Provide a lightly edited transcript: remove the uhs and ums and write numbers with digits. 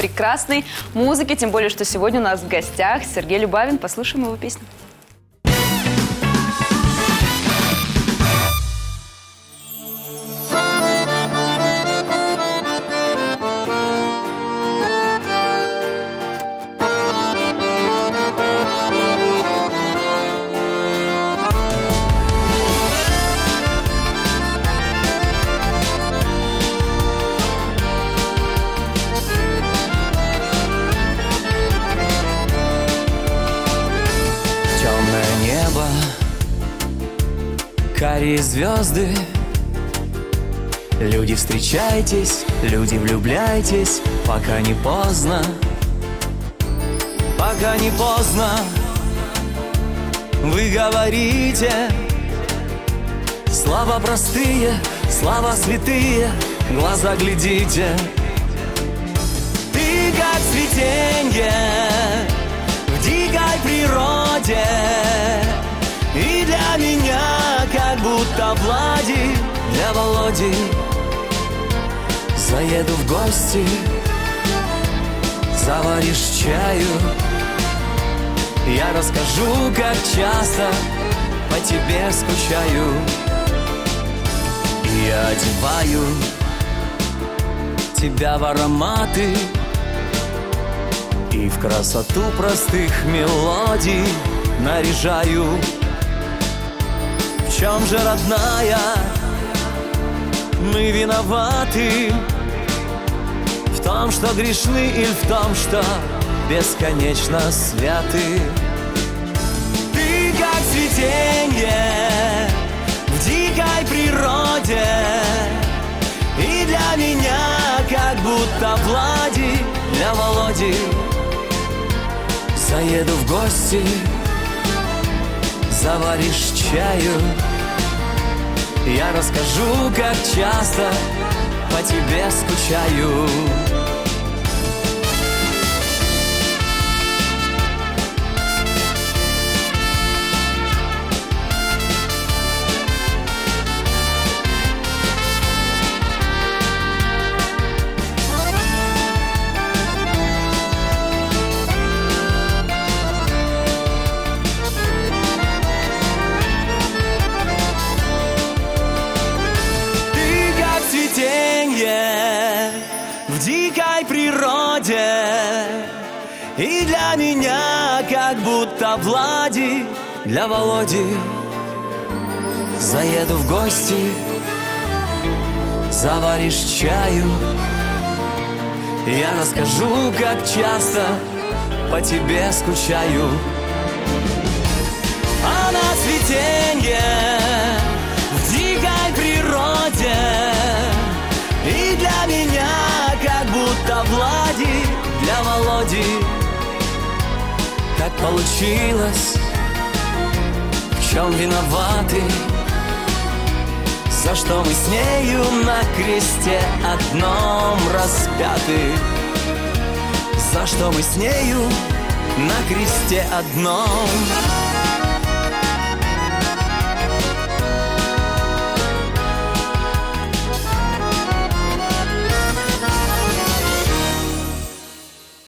прекрасной музыки, тем более, что сегодня у нас в гостях Сергей Любавин. Послушаем его песню. Карие звезды, люди, встречайтесь, люди, влюбляйтесь, пока не поздно, пока не поздно. Вы говорите слова простые, слова святые, глаза глядите. Ты как цветенье в дикой природе, и для меня как будто Влади для Володи. Заеду в гости, заваришь чаю, я расскажу, как часто по тебе скучаю. Я одеваю тебя в ароматы и в красоту простых мелодий наряжаю. В чем же, родная, мы виноваты? В том, что грешны, или в том, что бесконечно святы? Ты как цветенье в дикой природе, и для меня как будто Влади для Володи. Заеду в гости, заваришь чаю, я расскажу, как часто по тебе скучаю. В дикой природе, и для меня как будто Влади для Володи. Заеду в гости, заваришь чаю, я расскажу, как часто по тебе скучаю. А на цветенье в дикой природе, и для меня как будто Влади для Володи. Как получилось, в чем виноваты, за что мы с нею на кресте одном распяты, за что мы с нею на кресте одном.